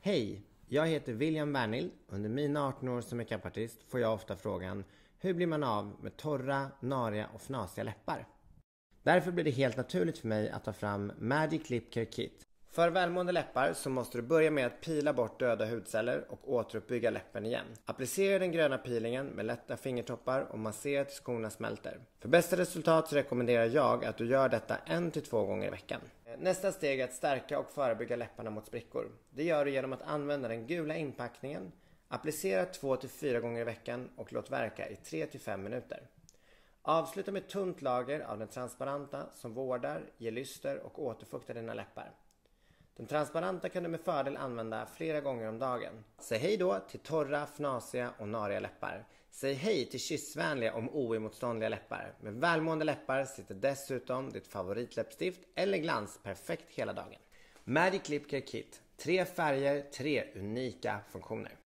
Hej, jag heter William Bernild. Under mina 18 år som makeupartist får jag ofta frågan: hur blir man av med torra, nariga och fnasiga läppar? Därför blir det helt naturligt för mig att ta fram Magic Lip Care Kit. För välmående läppar så måste du börja med att pila bort döda hudceller och återuppbygga läppen igen. Applicera den gröna peelingen med lätta fingertoppar och massera tills skorna smälter. För bästa resultat så rekommenderar jag att du gör detta 1 till 2 gånger i veckan. Nästa steg är att stärka och förebygga läpparna mot sprickor. Det gör du genom att använda den gula inpackningen, applicera 2 till 4 gånger i veckan och låt verka i 3 till 5 minuter. Avsluta med ett tunt lager av den transparenta som vårdar, ger lyster och återfuktar dina läppar. Den transparenta kan du med fördel använda flera gånger om dagen. Säg hej då till torra, fnasiga och nariga läppar. Säg hej till kyssvänliga och oemotståndliga läppar. Med välmående läppar sitter dessutom ditt favoritläppstift eller glans perfekt hela dagen. Magic Lip Care Kit. 3 färger, 3 unika funktioner.